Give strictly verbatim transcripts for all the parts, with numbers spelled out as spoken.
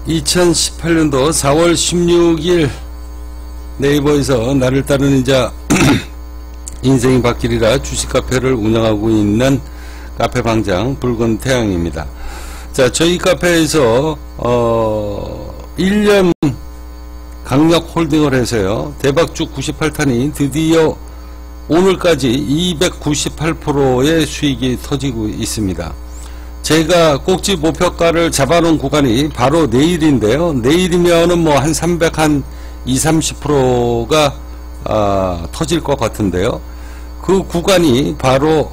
이천십팔 년도 사월 십육일 네이버에서 나를 따르는 이자 인생이 바뀌리라 주식카페를 운영하고 있는 카페방장 붉은 태양입니다. 자, 저희 카페에서 어 일 년 강력 홀딩을 해서요, 대박주 구십팔 탄이 드디어 오늘까지 이백구십팔 퍼센트의 수익이 터지고 있습니다. 제가 꼭지 목표가를 잡아놓은 구간이 바로 내일인데요. 내일이면은 뭐 한 삼백, 한 이십, 삼십 퍼센트가 아, 터질 것 같은데요. 그 구간이 바로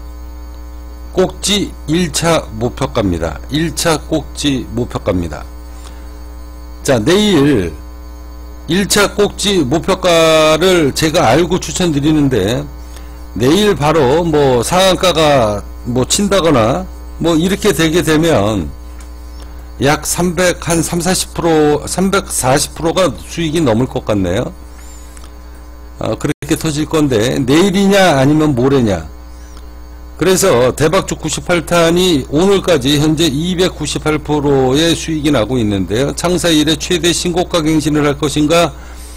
꼭지 일 차 목표가입니다. 일 차 꼭지 목표가입니다. 자, 내일 일 차 꼭지 목표가를 제가 알고 추천드리는데, 내일 바로 뭐 상한가가 뭐 친다거나 뭐 이렇게 되게 되면 약 삼백, 한 삼, 사십 퍼센트, 삼백사십 퍼센트가 수익이 넘을 것 같네요. 어, 그렇게 터질 건데, 내일이냐 아니면 모레냐. 그래서 대박주 구십팔 탄이 오늘까지 현재 이백구십팔 퍼센트의 수익이 나고 있는데요. 창사 이래 최대 신고가 갱신을 할 것인가,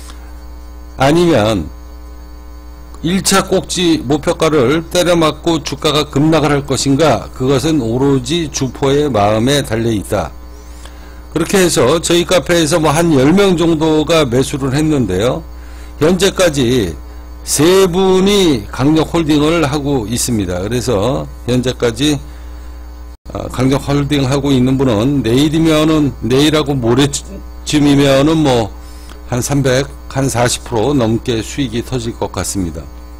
아니면 일 차 꼭지 목표가를 때려맞고 주가가 급락을 할 것인가, 그것은 오로지 주포의 마음에 달려있다. 그렇게 해서 저희 카페에서 뭐 한 열 명 정도가 매수를 했는데요. 현재까지 세 분이 강력 홀딩을 하고 있습니다. 그래서 현재까지 강력 홀딩 하고 있는 분은 내일이면은, 내일하고 모레쯤이면은 뭐 한 삼백, 한 사십 퍼센트 넘게 수익이 터질 것 같습니다.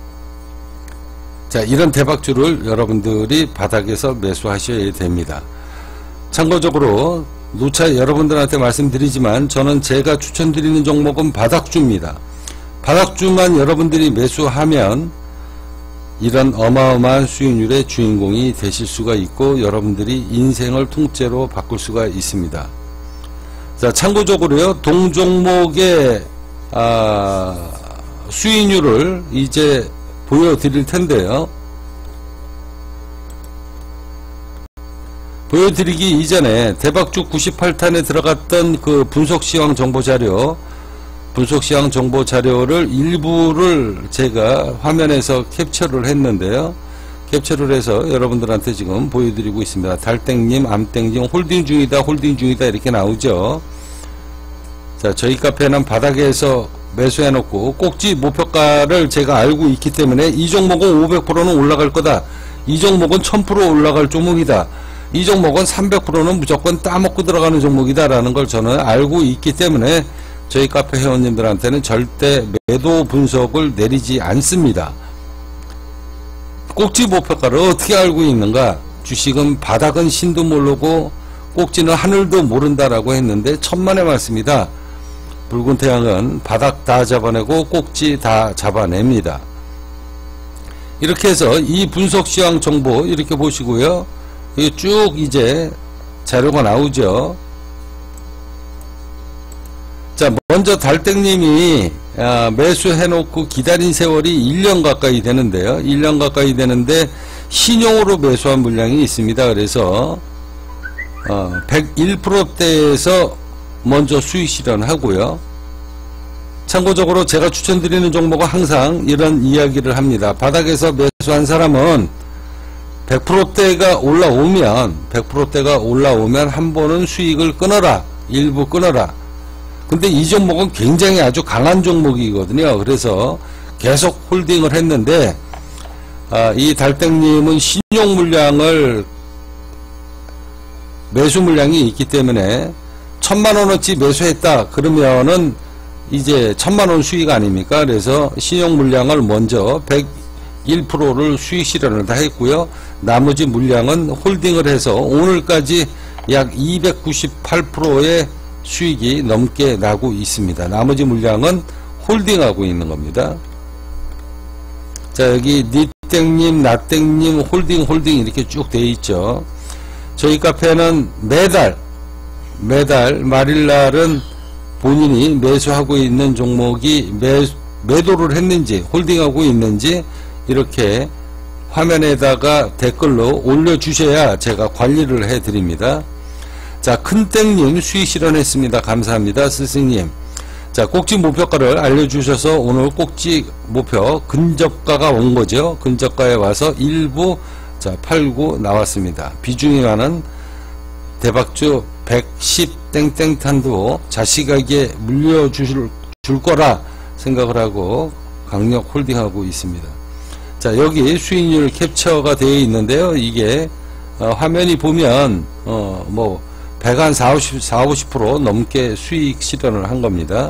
자, 이런 대박주를 여러분들이 바닥에서 매수하셔야 됩니다. 참고적으로 누차 여러분들한테 말씀드리지만, 저는 제가 추천드리는 종목은 바닥주입니다. 바닥주만 여러분들이 매수하면 이런 어마어마한 수익률의 주인공이 되실 수가 있고, 여러분들이 인생을 통째로 바꿀 수가 있습니다. 자, 참고적으로요, 동종목의 아, 수익률을 이제 보여드릴 텐데요. 보여드리기 이전에 대박주 구십팔 탄에 들어갔던 그 분석시황 정보자료, 분석시황 정보자료를 일부를 제가 화면에서 캡처를 했는데요. 캡처를 해서 여러분들한테 지금 보여드리고 있습니다. 달땡님, 암땡님, 홀딩 중이다, 홀딩 중이다 이렇게 나오죠. 자, 저희 카페는 바닥에서 매수해놓고 꼭지 목표가를 제가 알고 있기 때문에 이 종목은 오백 퍼센트는 올라갈 거다, 이 종목은 천 퍼센트 올라갈 종목이다, 이 종목은 삼백 퍼센트는 무조건 따먹고 들어가는 종목이다 라는 걸 저는 알고 있기 때문에 저희 카페 회원님들한테는 절대 매도 분석을 내리지 않습니다. 꼭지 목표가를 어떻게 알고 있는가? 주식은 바닥은 신도 모르고 꼭지는 하늘도 모른다라고 했는데 천만의 말씀이다. 붉은 태양은 바닥 다 잡아내고 꼭지 다 잡아냅니다. 이렇게 해서 이 분석시황 정보 이렇게 보시고요. 이게 쭉 이제 자료가 나오죠. 자, 먼저 달땡님이 아, 매수해놓고 기다린 세월이 일 년 가까이 되는데요. 일 년 가까이 되는데 신용으로 매수한 물량이 있습니다. 그래서 어, 백일 퍼센트대에서 먼저 수익 실현하고요. 참고적으로 제가 추천드리는 종목은 항상 이런 이야기를 합니다. 바닥에서 매수한 사람은 백 퍼센트대가 올라오면 백 퍼센트대가 올라오면 한 번은 수익을 끊어라, 일부 끊어라. 근데 이 종목은 굉장히 아주 강한 종목이거든요. 그래서 계속 홀딩을 했는데, 아, 이 달땡님은 신용 물량을, 매수 물량이 있기 때문에 천만 원어치 매수했다 그러면은 이제 천만 원 수익 아닙니까? 그래서 신용 물량을 먼저 백일 퍼센트를 수익 실현을 다 했고요. 나머지 물량은 홀딩을 해서 오늘까지 약 이백구십팔 퍼센트의 수익이 넘게 나고 있습니다. 나머지 물량은 홀딩하고 있는 겁니다. 자, 여기 니땡님, 나땡님, 홀딩, 홀딩 이렇게 쭉 되어 있죠. 저희 카페는 매달, 매달 말일날은 본인이 매수하고 있는 종목이 매, 매도를 했는지, 홀딩하고 있는지 이렇게 화면에다가 댓글로 올려주셔야 제가 관리를 해드립니다. 자, 큰땡님 수익 실현했습니다. 감사합니다. 스승님. 자, 꼭지 목표가를 알려주셔서 오늘 꼭지 목표 근저가가 온 거죠. 근저가에 와서 일부 자 팔고 나왔습니다. 비중이 많은 대박주 백십 땡땡탄도 자식에게 물려주실 줄 거라 생각을 하고 강력 홀딩하고 있습니다. 자, 여기 수익률 캡처가 되어 있는데요. 이게 어, 화면이 보면 어, 뭐 백 한 사십, 오십 퍼센트 넘게 수익 실현을 한 겁니다.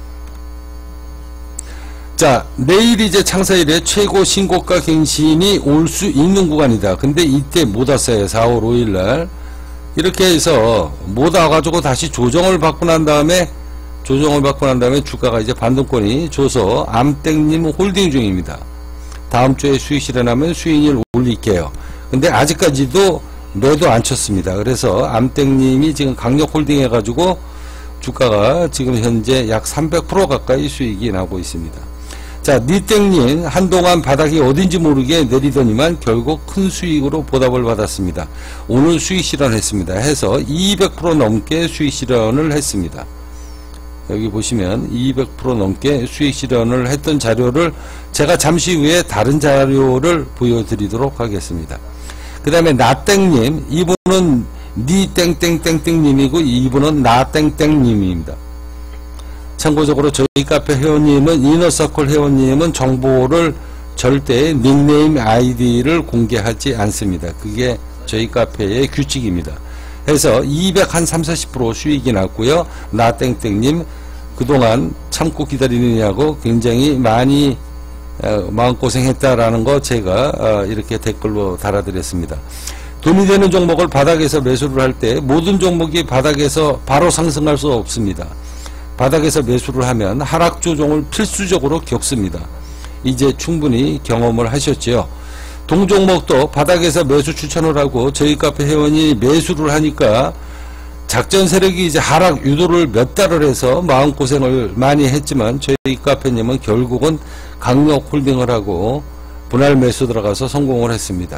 자, 내일 이제 창사일에 최고 신고가 갱신이 올 수 있는 구간이다. 근데 이때 못 왔어요. 사월 오일날. 이렇게 해서 못 와가지고 다시 조정을 받고 난 다음에, 조정을 받고 난 다음에 주가가 이제 반등권이 줘서 암땡님 홀딩 중입니다. 다음 주에 수익 실현하면 수익률 올릴게요. 근데 아직까지도 매도 안 쳤습니다. 그래서 암땡님이 지금 강력 홀딩 해가지고 주가가 지금 현재 약 삼백 퍼센트 가까이 수익이 나고 있습니다. 자, 니땡님 한동안 바닥이 어딘지 모르게 내리더니만 결국 큰 수익으로 보답을 받았습니다. 오늘 수익 실현했습니다. 해서 이백 퍼센트 넘게 수익 실현을 했습니다. 여기 보시면 이백 퍼센트 넘게 수익 실현을 했던 자료를 제가 잠시 후에 다른 자료를 보여드리도록 하겠습니다. 그 다음에 나땡님, 이분은 니땡땡땡땡님이고 이분은 나땡땡님입니다. 참고적으로 저희 카페 회원님은, 이너서클 회원님은 정보를 절대 닉네임 아이디를 공개하지 않습니다. 그게 저희 카페의 규칙입니다. 해서 이백삼십, 사십 퍼센트 수익이 났고요. 나땡땡님 그동안 참고 기다리느냐고 굉장히 많이 어, 마음고생했다라는 거 제가 어, 이렇게 댓글로 달아드렸습니다. 돈이 되는 종목을 바닥에서 매수를 할 때 모든 종목이 바닥에서 바로 상승할 수 없습니다. 바닥에서 매수를 하면 하락 조정을 필수적으로 겪습니다. 이제 충분히 경험을 하셨죠. 동종목도 바닥에서 매수 추천을 하고 저희 카페 회원이 매수를 하니까 작전 세력이 이제 하락 유도를 몇 달을 해서 마음고생을 많이 했지만 저희 카페님은 결국은 강력 홀딩을 하고 분할 매수 들어가서 성공을 했습니다.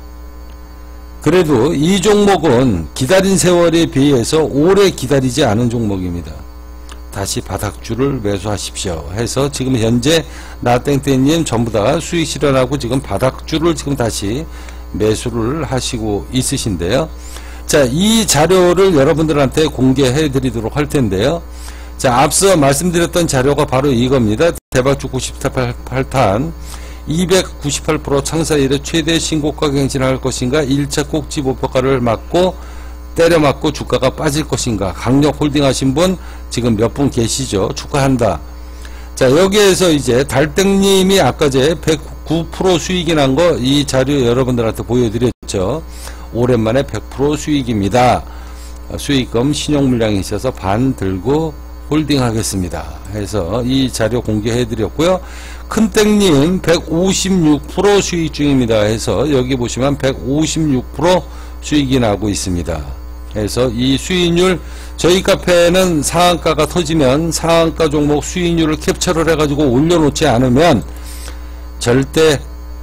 그래도 이 종목은 기다린 세월에 비해서 오래 기다리지 않은 종목입니다. 다시 바닥주를 매수하십시오 해서 지금 현재 나땡땡님 전부 다 수익 실현하고 지금 바닥주를 지금 다시 매수를 하시고 있으신데요. 자, 이 자료를 여러분들한테 공개해 드리도록 할 텐데요. 자, 앞서 말씀드렸던 자료가 바로 이겁니다. 대박주 구십팔 탄 이백구십팔 퍼센트 창사일에 최대 신고가 갱신할 것인가, 일 차 꼭지 목표가를 맞고 때려 맞고 주가가 빠질 것인가, 강력 홀딩 하신 분 지금 몇 분 계시죠? 축하한다. 자, 여기에서 이제 달땡님이 아까 제 백구 퍼센트 수익이 난 거 이 자료 여러분들한테 보여드렸죠. 오랜만에 백 퍼센트 수익입니다. 수익금 신용 물량이 있어서 반 들고 홀딩 하겠습니다. 해서 이 자료 공개해 드렸고요. 큰땡님 백오십육 퍼센트 수익 중입니다. 해서 여기 보시면 백오십육 퍼센트 수익이 나고 있습니다. 그래서 이 수익률, 저희 카페는 상한가가 터지면 상한가 종목 수익률을 캡처를 해가지고 올려놓지 않으면 절대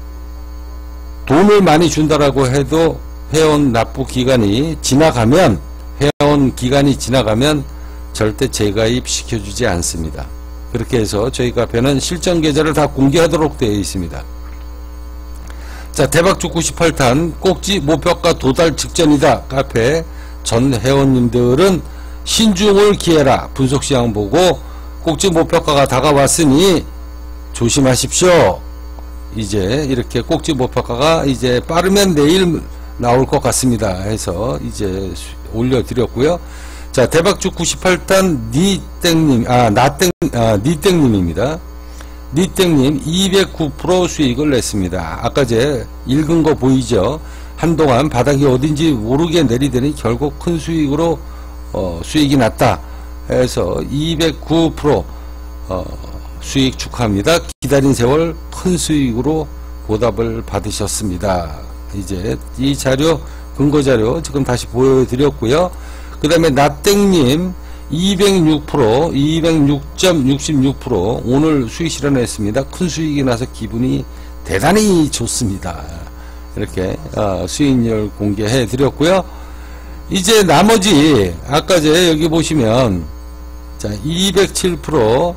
돈을 많이 준다라고 해도 회원 납부 기간이 지나가면, 회원 기간이 지나가면 절대 재가입 시켜주지 않습니다. 그렇게 해서 저희 카페는 실전 계좌를 다 공개하도록 되어 있습니다. 자, 대박주 구십팔 탄 꼭지 목표가 도달 직전이다. 카페 전 회원님들은 신중을 기해라. 분석시장 보고 꼭지 목표가가 다가왔으니 조심하십시오. 이제 이렇게 꼭지 목표가가 이제 빠르면 내일 나올 것 같습니다. 해서 이제 올려드렸고요. 자, 대박주 구십팔 탄 니땡님, 아, 나땡, 아, 니땡님입니다. 니땡님 이백구 퍼센트 수익을 냈습니다. 아까 제 읽은 거 보이죠? 한동안 바닥이 어딘지 모르게 내리더니 결국 큰 수익으로 어, 수익이 났다 해서 이백구 퍼센트 어, 수익 축하합니다. 기다린 세월 큰 수익으로 보답을 받으셨습니다. 이제 이 자료, 근거 자료 지금 다시 보여드렸고요. 그 다음에 나땡님 이백육 퍼센트, 이백육 점 육육 퍼센트 오늘 수익 실현했습니다. 큰 수익이 나서 기분이 대단히 좋습니다. 이렇게 어, 수익률 공개해 드렸고요. 이제 나머지 아까 제 여기 보시면 자 이백칠 퍼센트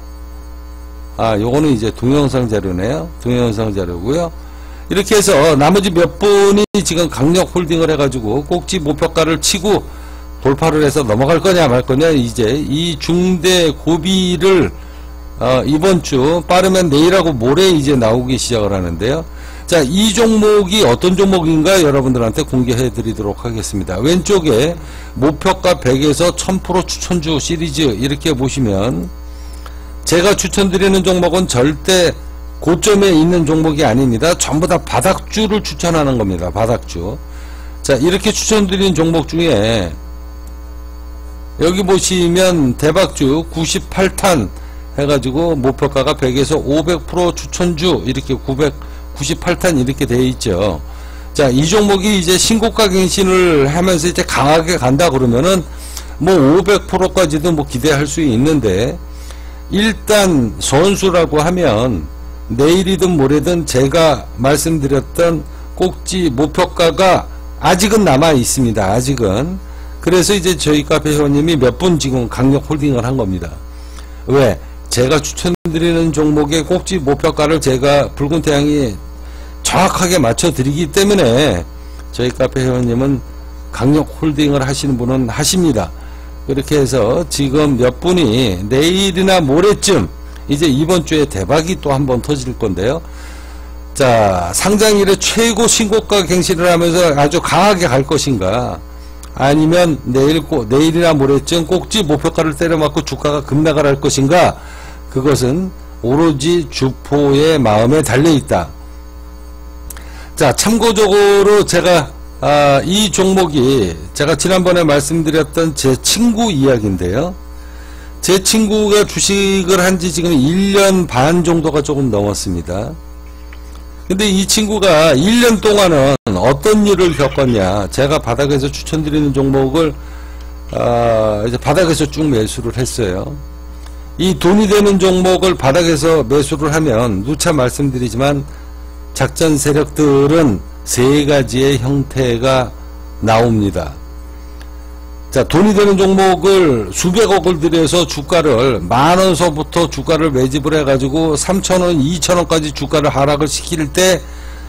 아 요거는 이제 동영상 자료네요. 동영상 자료고요. 이렇게 해서 나머지 몇 분이 지금 강력 홀딩을 해가지고 꼭지 목표가를 치고 돌파를 해서 넘어갈 거냐 말 거냐, 이제 이 중대 고비를 어, 이번 주 빠르면 내일하고 모레 이제 나오기 시작을 하는데요. 자, 이 종목이 어떤 종목인가 여러분들한테 공개해 드리도록 하겠습니다. 왼쪽에 목표가 백에서 천 퍼센트 추천주 시리즈 이렇게 보시면 제가 추천드리는 종목은 절대 고점에 있는 종목이 아닙니다. 전부 다 바닥주를 추천하는 겁니다. 바닥주. 자, 이렇게 추천드린 종목 중에 여기 보시면 대박주 구십팔 탄 해가지고 목표가가 백에서 오백 퍼센트 추천주 이렇게 구백구십팔 탄 이렇게 되어 있죠. 자, 이 종목이 이제 신고가 갱신을 하면서 이제 강하게 간다 그러면은 뭐 오백 퍼센트까지도 뭐 기대할 수 있는데, 일단 선수라고 하면 내일이든 모레든 제가 말씀드렸던 꼭지 목표가가 아직은 남아 있습니다. 아직은. 그래서 이제 저희 카페 회원님이 몇 분 지금 강력 홀딩을 한 겁니다. 왜? 제가 추천드리는 종목의 꼭지 목표가를 제가 붉은 태양이 정확하게 맞춰 드리기 때문에 저희 카페 회원님은 강력 홀딩을 하시는 분은 하십니다. 그렇게 해서 지금 몇 분이 내일이나 모레쯤 이제 이번 주에 대박이 또 한번 터질 건데요. 자, 상장일에 최고 신고가 갱신을 하면서 아주 강하게 갈 것인가, 아니면 내일, 내일이나 모레쯤 꼭지 목표가를 때려맞고 주가가 급락을 할 것인가, 그것은 오로지 주포의 마음에 달려있다. 자, 참고적으로 제가 아, 이 종목이 제가 지난번에 말씀드렸던 제 친구 이야기인데요. 제 친구가 주식을 한지 지금 일 년 반 정도가 조금 넘었습니다. 근데 이 친구가 일 년 동안은 어떤 일을 겪었냐, 제가 바닥에서 추천드리는 종목을 아, 이제 바닥에서 쭉 매수를 했어요. 이 돈이 되는 종목을 바닥에서 매수를 하면 누차 말씀드리지만 작전 세력들은 세 가지의 형태가 나옵니다. 자, 돈이 되는 종목을 수백억을 들여서 주가를 만원서부터 주가를 매집을 해가지고 삼천원, 이천원까지 주가를 하락을 시킬 때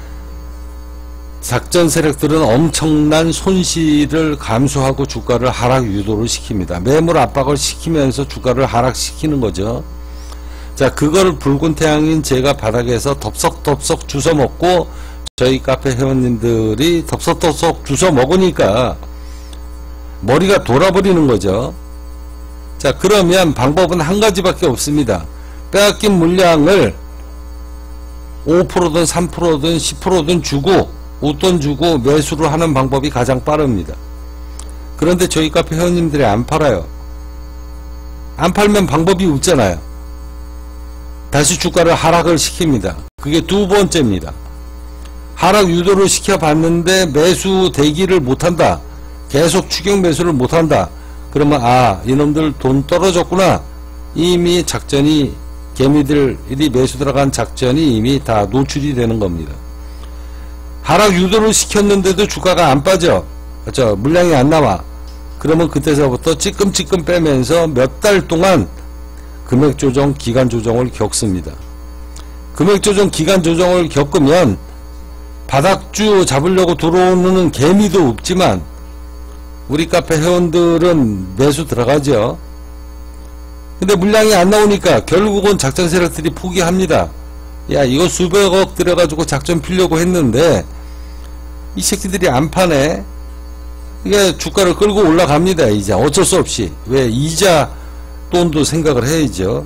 작전 세력들은 엄청난 손실을 감수하고 주가를 하락 유도를 시킵니다. 매물 압박을 시키면서 주가를 하락시키는 거죠. 자, 그걸 붉은 태양인 제가 바닥에서 덥석덥석 주워 먹고 저희 카페 회원님들이 덥석덥석 주워 먹으니까 머리가 돌아버리는 거죠. 자, 그러면 방법은 한 가지밖에 없습니다. 빼앗긴 물량을 오 퍼센트든 삼 퍼센트든 십 퍼센트든 주고 웃돈 주고 매수를 하는 방법이 가장 빠릅니다. 그런데 저희 카페 회원님들이 안 팔아요. 안 팔면 방법이 없잖아요. 다시 주가를 하락을 시킵니다. 그게 두 번째입니다. 하락 유도를 시켜봤는데 매수 대기를 못한다. 계속 추격 매수를 못한다. 그러면 아, 이놈들 돈 떨어졌구나. 이미 작전이, 개미들이 매수 들어간 작전이 이미 다 노출이 되는 겁니다. 하락 유도를 시켰는데도 주가가 안 빠져. 저 물량이 안 나와. 그러면 그때서부터 찌끔찌끔 빼면서 몇 달 동안 금액 조정, 기간 조정을 겪습니다. 금액 조정, 기간 조정을 겪으면 바닥주 잡으려고 들어오는 개미도 없지만 우리 카페 회원들은 매수 들어가죠. 근데 물량이 안 나오니까 결국은 작전 세력들이 포기합니다. 야, 이거 수백억 들여가지고 작전 피려고 했는데 이 새끼들이 안 파네. 이게 주가를 끌고 올라갑니다. 이제 어쩔 수 없이. 왜? 이자 돈도 생각을 해야죠.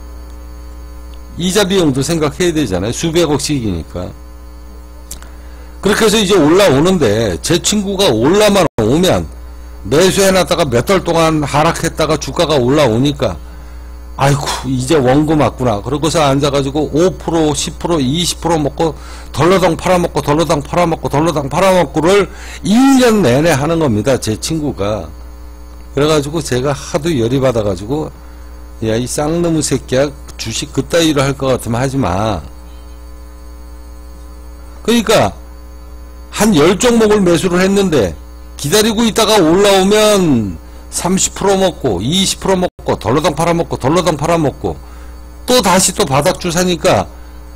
이자 비용도 생각해야 되잖아요. 수백억씩이니까. 그렇게 해서 이제 올라오는데 제 친구가 올라만 오면 매수해놨다가 몇 달 동안 하락했다가 주가가 올라오니까 아이고 이제 원금 왔구나. 그러고서 앉아가지고 오 퍼센트, 십 퍼센트, 이십 퍼센트 먹고 덜러당 팔아먹고 덜러당 팔아먹고 덜러당 팔아먹고를 일 년 내내 하는 겁니다. 제 친구가. 그래가지고 제가 하도 열이 받아가지고 야, 이 쌍놈의 새끼야, 주식 그따위로 할 것 같으면 하지마. 그러니까 한 열 종목을 매수를 했는데 기다리고 있다가 올라오면 삼십 퍼센트 먹고 이십 퍼센트 먹고 덜러덩 팔아먹고 덜러덩 팔아먹고 또 다시 또 바닥주 사니까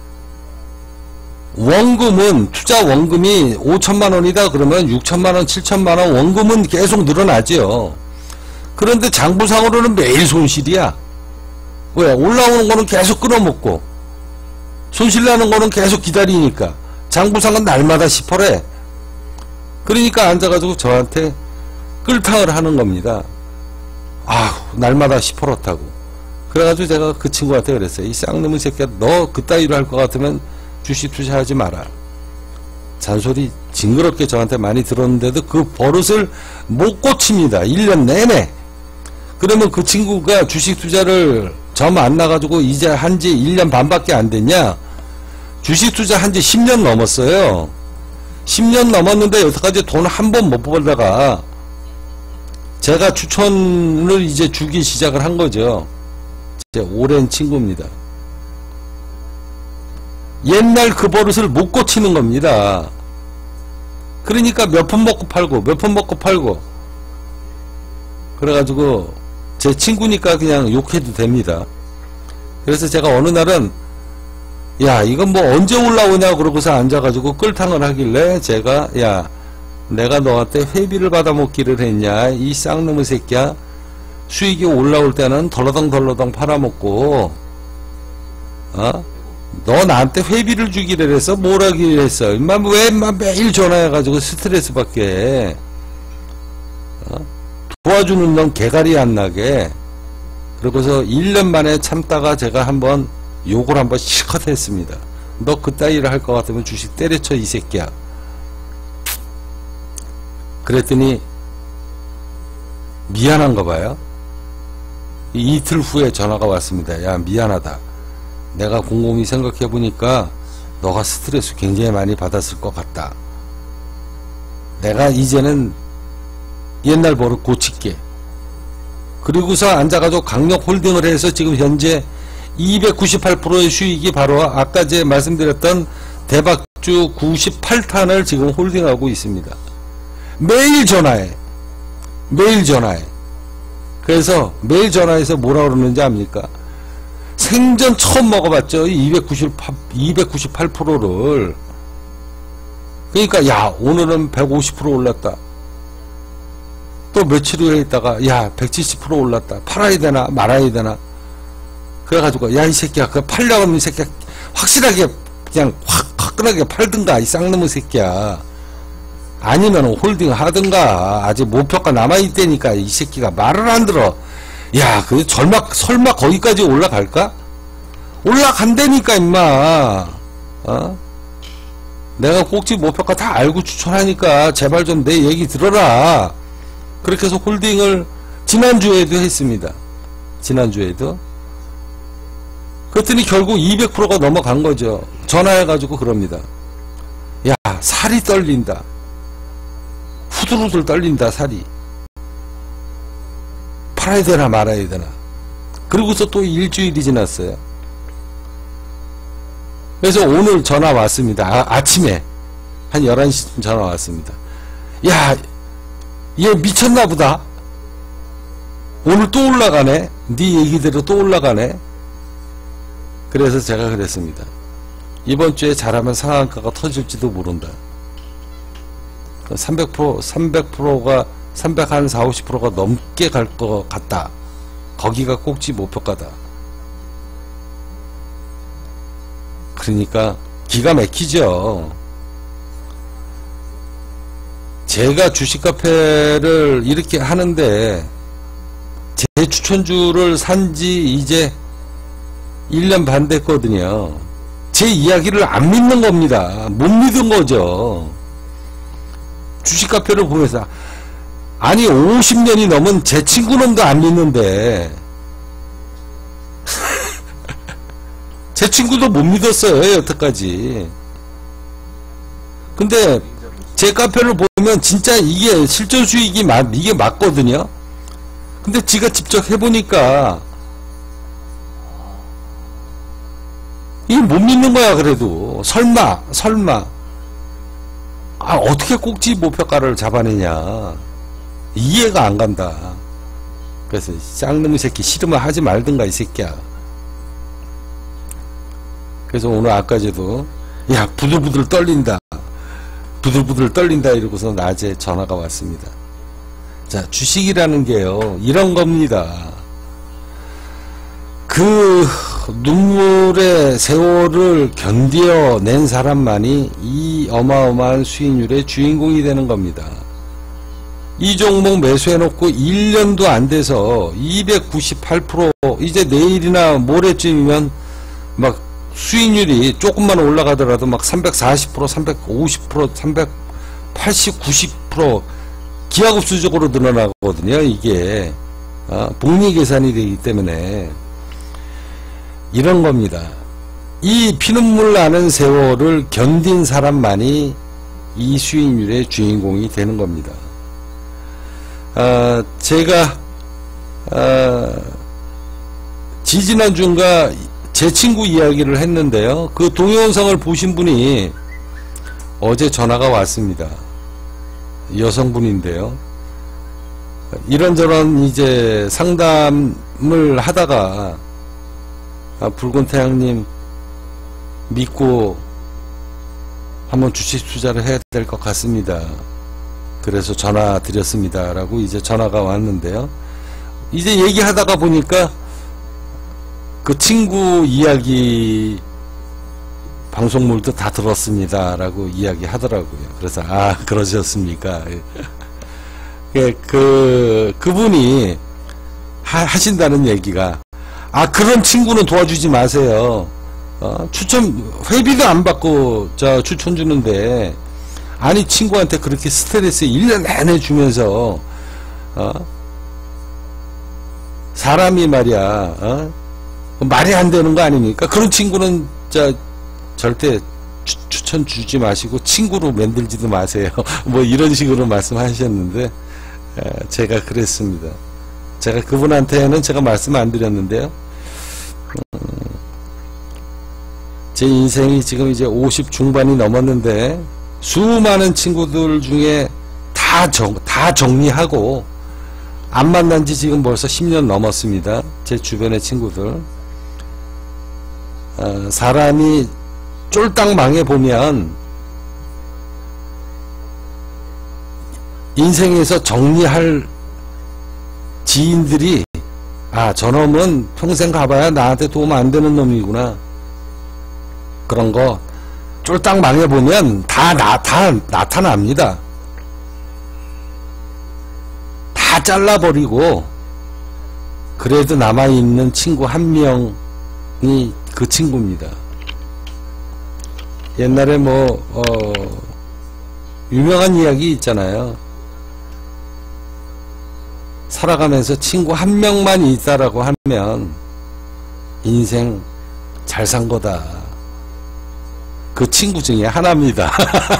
원금은 투자 원금이 오천만 원이다 그러면 육천만 원 칠천만 원 원금은 계속 늘어나죠. 그런데 장부상으로는 매일 손실이야. 왜? 올라오는 거는 계속 끊어먹고 손실나는 거는 계속 기다리니까 장부상은 날마다 십 퍼센트 그러니까 앉아가지고 저한테 끌탕을 하는 겁니다. 아휴 날마다 십 퍼센트 타고. 그래가지고 제가 그 친구한테 그랬어요. 이 쌍놈의 새끼야 너 그따위로 할 것 같으면 주식 투자하지 마라. 잔소리 징그럽게 저한테 많이 들었는데도 그 버릇을 못 고칩니다. 일 년 내내. 그러면 그 친구가 주식 투자를 저 만나가지고 이제 한지 일 년 반밖에 안 됐냐? 주식 투자 한지 십 년 넘었어요. 십 년 넘었는데 여태까지 돈 한 번 못 벌다가 제가 추천을 이제 주기 시작을 한 거죠. 이제 오랜 친구입니다. 옛날 그 버릇을 못 고치는 겁니다. 그러니까 몇 푼 먹고 팔고 몇 푼 먹고 팔고 그래가지고 제 친구니까 그냥 욕해도 됩니다. 그래서 제가 어느 날은 야 이건 뭐 언제 올라오냐 그러고서 앉아가지고 끌탕을 하길래 제가 야 내가 너한테 회비를 받아먹기를 했냐 이 쌍놈의 새끼야. 수익이 올라올 때는 덜러덩 덜러덩 팔아먹고 어? 너 나한테 회비를 주기를 했어? 뭘 하기를 했어? 인마 왜 인마 매일 전화해가지고 스트레스 받게 어? 도와주는 넌 개가리 안 나게. 그러고서 일 년 만에 참다가 제가 한번 욕을 한번 실컷 했습니다. 너 그따위를 할 것 같으면 주식 때려쳐 이 새끼야. 그랬더니 미안한가 봐요. 이틀 후에 전화가 왔습니다. 야 미안하다. 내가 곰곰이 생각해보니까 너가 스트레스 굉장히 많이 받았을 것 같다. 내가 이제는 옛날 버릇 고칠게. 그리고서 앉아가지고 강력 홀딩을 해서 지금 현재 이백구십팔 퍼센트의 수익이 바로 아까 제 말씀드렸던 대박주 구십팔 탄을 지금 홀딩하고 있습니다. 매일 전화해. 매일 전화해. 그래서 매일 전화해서 뭐라 그러는지 압니까? 생전 처음 먹어봤죠. 이백구십팔, 이백구십팔 퍼센트를. 그러니까 야 오늘은 백오십 퍼센트 올랐다. 또 며칠 후에 있다가 야 백칠십 퍼센트 올랐다. 팔아야 되나 말아야 되나. 그래가지고 야 이 새끼야 그 팔려고 하면 이 새끼야 확실하게 그냥 확 화끈하게 팔든가 이 쌍놈의 새끼야. 아니면 홀딩 하든가. 아직 목표가 남아있다니까 이 새끼가 말을 안 들어. 야 그 설마 설마 거기까지 올라갈까? 올라간다니까 임마. 어? 내가 꼭지 목표가 다 알고 추천하니까 제발 좀 내 얘기 들어라. 그렇게 해서 홀딩을 지난주에도 했습니다. 지난주에도. 그랬더니 결국 이백 퍼센트가 넘어간 거죠. 전화해가지고 그럽니다. 야 살이 떨린다. 후들후들 떨린다 살이. 팔아야 되나 말아야 되나. 그리고서 또 일주일이 지났어요. 그래서 오늘 전화 왔습니다. 아, 아침에 한 열한 시쯤 전화 왔습니다. 야 얘 미쳤나보다. 오늘 또 올라가네. 네 얘기대로 또 올라가네. 그래서 제가 그랬습니다. 이번 주에 잘하면 상한가가 터질지도 모른다. 삼백 퍼센트, 삼백 퍼센트가 삼백 한 사, 오십 퍼센트가 넘게 갈 것 같다. 거기가 꼭지 목표가다. 그러니까 기가 막히죠. 제가 주식 카페를 이렇게 하는데 제 추천주를 산지 이제 일 년 반 됐거든요. 제 이야기를 안 믿는 겁니다. 못 믿은 거죠. 주식 카페를 보면서 아니 오십 년이 넘은 제 친구놈도 안 믿는데 제 친구도 못 믿었어요 여태까지. 근데 제 카페를 보면 진짜 이게 실전 수익이 맞, 이게 맞거든요. 근데 지가 직접 해보니까 이게 못 믿는 거야. 그래도 설마 설마 아, 어떻게 꼭지 목표가를 잡아내냐. 이해가 안 간다. 그래서 쌍놈의 새끼 싫으면 하지 말든가 이 새끼야. 그래서 오늘 아까지도 야 부들부들 떨린다. 부들부들 떨린다 이러고서 낮에 전화가 왔습니다. 자, 주식이라는 게요 이런 겁니다. 그 눈물의 세월을 견뎌낸 사람만이 이 어마어마한 수익률의 주인공이 되는 겁니다. 이 종목 매수해놓고 일 년도 안 돼서 이백구십팔 퍼센트 이제 내일이나 모레쯤이면 막 수익률이 조금만 올라가더라도 막 삼백사십 퍼센트, 삼백오십 퍼센트, 삼백팔십, 구십 퍼센트 기하급수적으로 늘어나거든요. 이게 어, 복리 계산이 되기 때문에 이런 겁니다. 이 피눈물 나는 세월을 견딘 사람만이 이 수익률의 주인공이 되는 겁니다. 아, 제가 아, 지지난주인가 제 친구 이야기를 했는데요. 그 동영상을 보신 분이 어제 전화가 왔습니다. 여성분인데요. 이런저런 이제 상담을 하다가 아, 붉은 태양님 믿고 한번 주식 투자를 해야 될 것 같습니다. 그래서 전화 드렸습니다. 라고 이제 전화가 왔는데요. 이제 얘기하다가 보니까 그 친구 이야기 방송물도 다 들었습니다. 라고 이야기 하더라고요. 그래서 아 그러셨습니까? 그, 그분이 하, 하신다는 얘기가 아 그런 친구는 도와주지 마세요. 어, 추천 회비도 안 받고 저 추천 주는데 아니 친구한테 그렇게 스트레스 일 년 내내 주면서 어? 사람이 말이야 어? 말이 안 되는 거 아닙니까? 그런 친구는 자 절대 추, 추천 주지 마시고 친구로 만들지도 마세요. 뭐 이런 식으로 말씀하셨는데 에, 제가 그랬습니다. 제가 그분한테는 제가 말씀 안 드렸는데요. 음, 제 인생이 지금 이제 오십 중반이 넘었는데 수많은 친구들 중에 다, 정, 다 정리하고 안 만난 지 지금 벌써 십 년 넘었습니다. 제 주변의 친구들. 어, 사람이 쫄딱 망해보면 인생에서 정리할 지인들이 아 저놈은 평생 가봐야 나한테 도움 안 되는 놈이구나. 그런 거 쫄딱 망해보면 다, 나, 다 나타납니다. 다 잘라버리고 그래도 남아있는 친구 한 명이 그 친구입니다. 옛날에 뭐 어, 유명한 이야기 있잖아요. 살아가면서 친구 한 명만 있다라고 하면 인생 잘 산 거다. 그 친구 중에 하나입니다.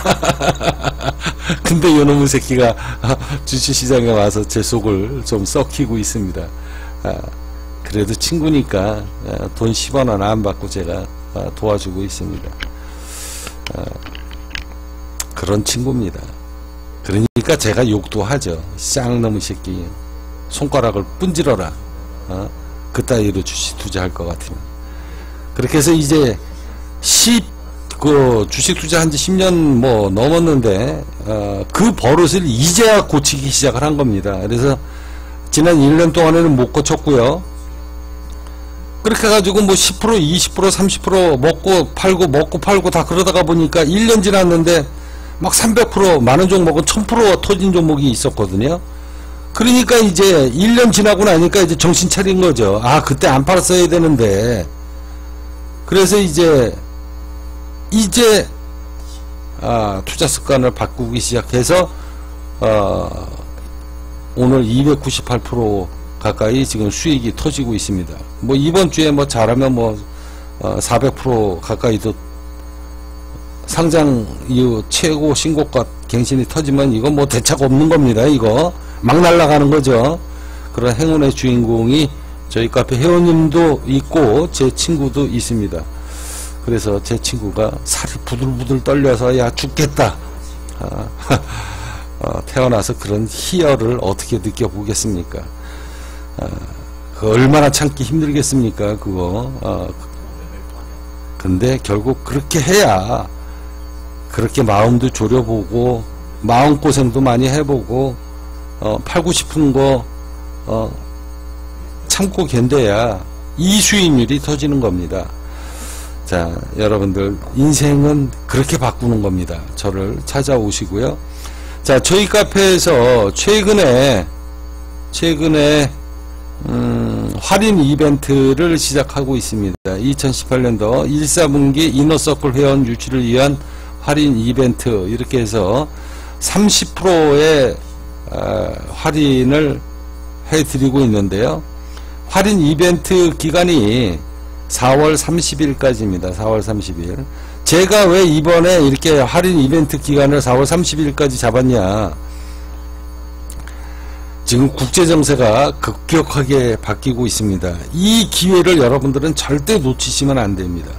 근데 요놈의 새끼가 주식시장에 와서 제 속을 좀 썩히고 있습니다. 아, 그래도 친구니까 돈 십 원 하나 안 받고 제가 도와주고 있습니다. 아, 그런 친구입니다. 그러니까 제가 욕도 하죠. 쌍놈의 새끼 손가락을 분질러라. 어? 그따위로 주식 투자할 것 같으면. 그렇게 해서 이제 십 그 주식 투자한 지 십 년 뭐 넘었는데 어, 그 버릇을 이제야 고치기 시작을 한 겁니다. 그래서 지난 일 년 동안에는 못 고쳤고요. 그렇게 해가지고 뭐 십 퍼센트, 이십 퍼센트, 삼십 퍼센트 먹고 팔고 먹고 팔고 다 그러다가 보니까 일 년 지났는데 막 삼백 퍼센트 많은 종목은 천 퍼센트 터진 종목이 있었거든요. 그러니까 이제 일 년 지나고 나니까 이제 정신 차린 거죠. 아 그때 안 팔았어야 되는데. 그래서 이제 이제 아, 투자 습관을 바꾸기 시작해서 어, 오늘 이백구십팔 퍼센트 가까이 지금 수익이 터지고 있습니다. 뭐 이번 주에 뭐 잘하면 뭐 어, 사백 퍼센트 가까이도 상장 이후 최고 신고가 갱신이 터지면 이거 뭐 대책 없는 겁니다. 이거 막 날아가는 거죠. 그런 행운의 주인공이 저희 카페 회원님도 있고 제 친구도 있습니다. 그래서 제 친구가 살이 부들부들 떨려서 야 죽겠다 어, 어, 태어나서 그런 희열을 어떻게 느껴보겠습니까? 어, 그 얼마나 참기 힘들겠습니까? 그거. 어, 근데 결국 그렇게 해야 그렇게 마음도 졸여보고 마음고생도 많이 해보고 어, 팔고 싶은 거 어, 참고 견뎌야 이 수익률이 터지는 겁니다. 자, 여러분들 인생은 그렇게 바꾸는 겁니다. 저를 찾아오시고요. 자, 저희 카페에서 최근에 최근에 음, 할인 이벤트를 시작하고 있습니다. 이천십팔 년도 일, 사분기 이너서클 회원 유치를 위한 할인 이벤트, 이렇게 해서 삼십 퍼센트의 어, 할인을 해드리고 있는데요. 할인 이벤트 기간이 사월 삼십일까지입니다. 사월 삼십일. 제가 왜 이번에 이렇게 할인 이벤트 기간을 사월 삼십일까지 잡았냐. 지금 국제정세가 급격하게 바뀌고 있습니다. 이 기회를 여러분들은 절대 놓치시면 안 됩니다.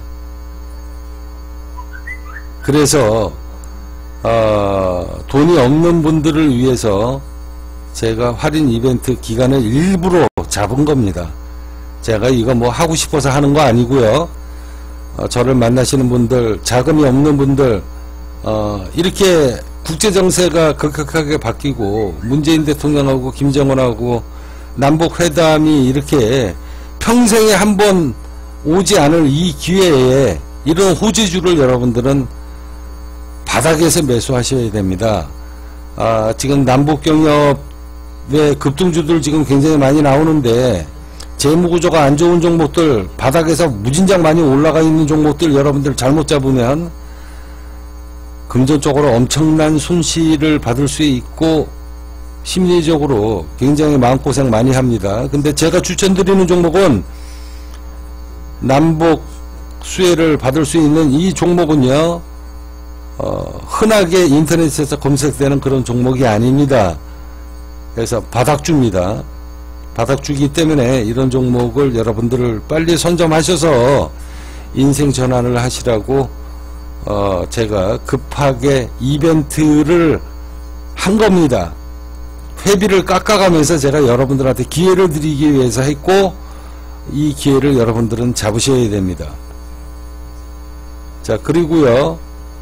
그래서 어, 돈이 없는 분들을 위해서 제가 할인 이벤트 기간을 일부러 잡은 겁니다. 제가 이거 뭐 하고 싶어서 하는 거 아니고요. 어, 저를 만나시는 분들, 자금이 없는 분들, 어, 이렇게 국제정세가 급격하게 바뀌고 문재인 대통령하고 김정은하고 남북회담이 이렇게 평생에 한 번 오지 않을 이 기회에 이런 호재주를 여러분들은 바닥에서 매수하셔야 됩니다. 아, 지금 남북경협의 급등주들 지금 굉장히 많이 나오는데 재무구조가 안 좋은 종목들, 바닥에서 무진장 많이 올라가 있는 종목들 여러분들 잘못 잡으면 금전적으로 엄청난 손실을 받을 수 있고 심리적으로 굉장히 마음고생 많이 합니다. 근데 제가 추천드리는 종목은 남북 수혜를 받을 수 있는 이 종목은요, 어, 흔하게 인터넷에서 검색되는 그런 종목이 아닙니다. 그래서 바닥주입니다. 바닥주기 때문에 이런 종목을 여러분들을 빨리 선점하셔서 인생 전환을 하시라고 어, 제가 급하게 이벤트를 한 겁니다. 회비를 깎아가면서 제가 여러분들한테 기회를 드리기 위해서 했고, 이 기회를 여러분들은 잡으셔야 됩니다. 자, 그리고요,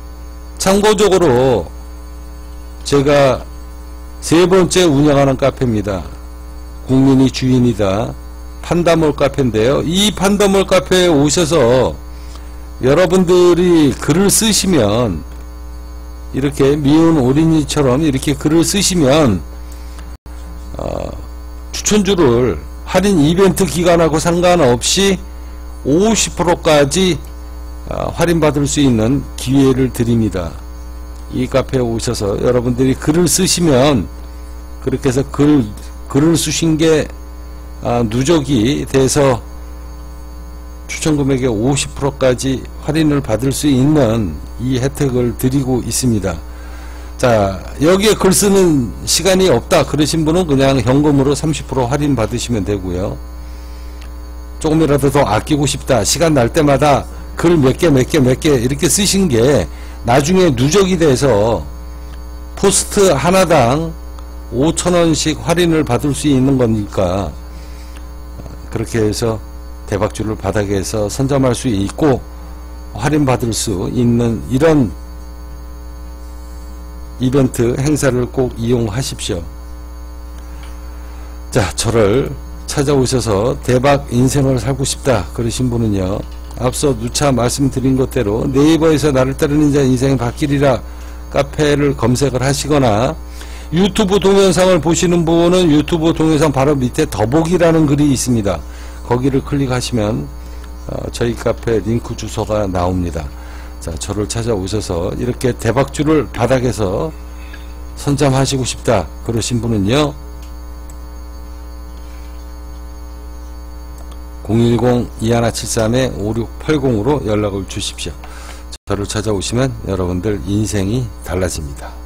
참고적으로 제가 세 번째 운영하는 카페입니다. 국민이 주인이다. 판다몰 카페인데요. 이 판다몰 카페에 오셔서 여러분들이 글을 쓰시면, 이렇게 미운 오린이처럼 이렇게 글을 쓰시면 어, 추천주를 할인 이벤트 기간하고 상관없이 오십 퍼센트까지 어, 할인받을 수 있는 기회를 드립니다. 이 카페에 오셔서 여러분들이 글을 쓰시면, 그렇게 해서 글, 글을 쓰신 게 아, 누적이 돼서 추천금액의 오십 퍼센트까지 할인을 받을 수 있는 이 혜택을 드리고 있습니다. 자, 여기에 글 쓰는 시간이 없다 그러신 분은 그냥 현금으로 삼십 퍼센트 할인 받으시면 되고요. 조금이라도 더 아끼고 싶다, 시간 날 때마다 글 몇 개 몇 개 몇 개 이렇게 쓰신 게 나중에 누적이 돼서 포스트 하나당 오천 원씩 할인을 받을 수 있는 거니까, 그렇게 해서 대박주를 바닥에서 선점할 수 있고 할인받을 수 있는 이런 이벤트 행사를 꼭 이용하십시오. 자, 저를 찾아오셔서 대박 인생을 살고 싶다 그러신 분은요, 앞서 누차 말씀드린 것대로 네이버에서 나를 따르는 자 인생이 바뀌리라 카페를 검색을 하시거나, 유튜브 동영상을 보시는 분은 유튜브 동영상 바로 밑에 더보기라는 글이 있습니다. 거기를 클릭하시면 어, 저희 카페 링크 주소가 나옵니다. 자, 저를 찾아오셔서 이렇게 대박주를 바닥에서 선점하시고 싶다 그러신 분은요, 공일공 이일칠삼 오육팔공으로 연락을 주십시오. 저를 찾아오시면 여러분들 인생이 달라집니다.